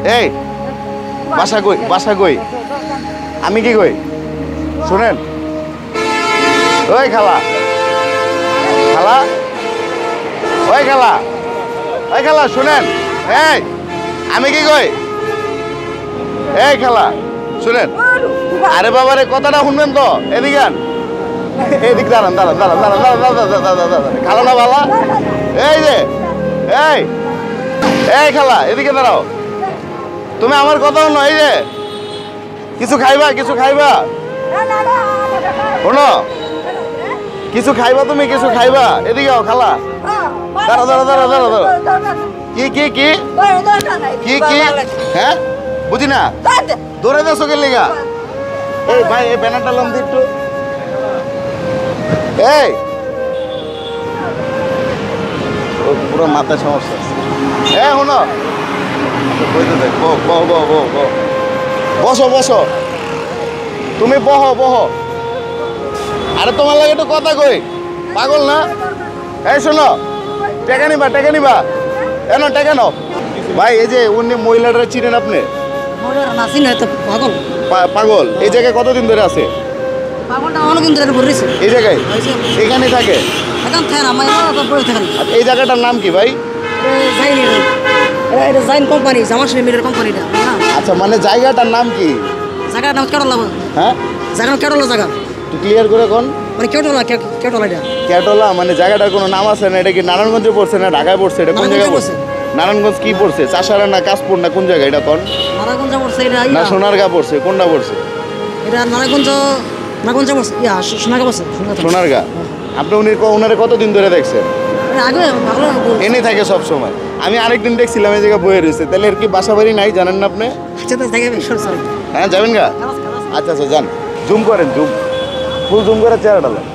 এই বাসা কই আমি কি কই শুনেন ওই খালা খালা ওই খালা শুনেন এই আমি কি কই এই খালা শুনেন আরে বাবারে কথাটা শুনবেন তো এদিকে এইদিক দাঁড়ান খালা না বালা এই যে এই খালা এদিকে দাঁড়াও তুমি আমার কথা শোনো এই যে কিছু খাইবা শোনো কিছু খাইবা তুমি কিছু খাইবা এদিকে খালা দাঁড়াও কি হ্যাঁ বুঝি না দৌড়ে যাচ্ছ কে লিগা এই ভাই এই ব্যানারটা লাম দি একটু এই পুরো মাথায় সমস্যা শোনো বসো তুমি বহ আরে তোমার লাগে একটু কথা কই পাগল না এই শোনো টাকা নিবা এনো টাকা নাও ভাই এই যে উনি মহিলাটা চিনেন আপনি পাগল এই জায়গায় কতদিন ধরে আছে এই জায়গায় এখানে থাকে এই জায়গাটার নাম কি ভাই আচ্ছা মানে জায়গাটার নাম কি হ্যাঁ জায়গা একটু ক্লিয়ার করে কোন মানে কেটোলা মানে জায়গাটার কোনো নাম আছে না এটা কি নারায়ণগঞ্জে পড়ছে না ঢাকায় পড়ছে এটা কোন জায়গায় পড়ছে নারায়ণগঞ্জ কি পড়ছে চাষারা না কাশপুর না কোন জায়গা এটা কোন না সোনারগাঁ পড়ছে কোনটা পড়ছে সোনারগাঁ আপনি উনারে কতদিন ধরে দেখছেন এনে থাকে সব সময় আমি আরেকদিন দেখছিলাম এই জায়গায় বয়ে রয়েছে তাহলে এর কি বাসা বাড়ি নাই জানেন না আপনি হ্যাঁ যাবেন গা আচ্ছা যান জুম করেন ফুল জুম করে চেহারাটা দেন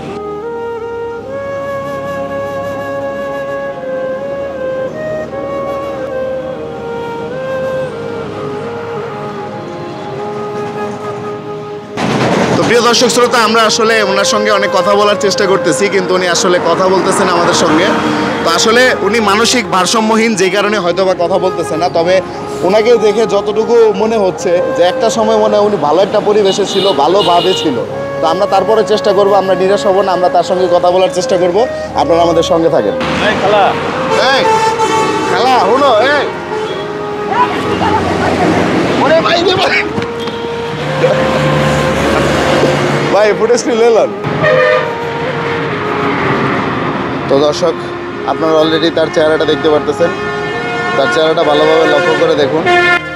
প্রিয় দর্শক শ্রোতা আমরা আসলে ওনার সঙ্গে অনেক কথা বলার চেষ্টা করতেছি কিন্তু উনি আসলে কথা বলতেছেন আমাদের সঙ্গে তো আসলে উনি মানসিক ভারসাম্যহীন যেই কারণে হয়তো বা কথা বলতেছে না তবে ওনাকে দেখে যতটুকু মনে হচ্ছে যে একটা সময় মনে হয় উনি ভালো একটা পরিবেশে ছিল ভালোভাবে ছিল তো আমরা তারপরে চেষ্টা করব আমরা নিরাশ হব না আমরা তার সঙ্গে কথা বলার চেষ্টা করব আপনারা আমাদের সঙ্গে থাকেন খালা শুনো ভাই ফুটেজটি লেলেন তো দর্শক আপনারা অলরেডি তার চেহারাটা দেখতে পারতেছেন তার চেহারাটা ভালোভাবে লক্ষ্য করে দেখুন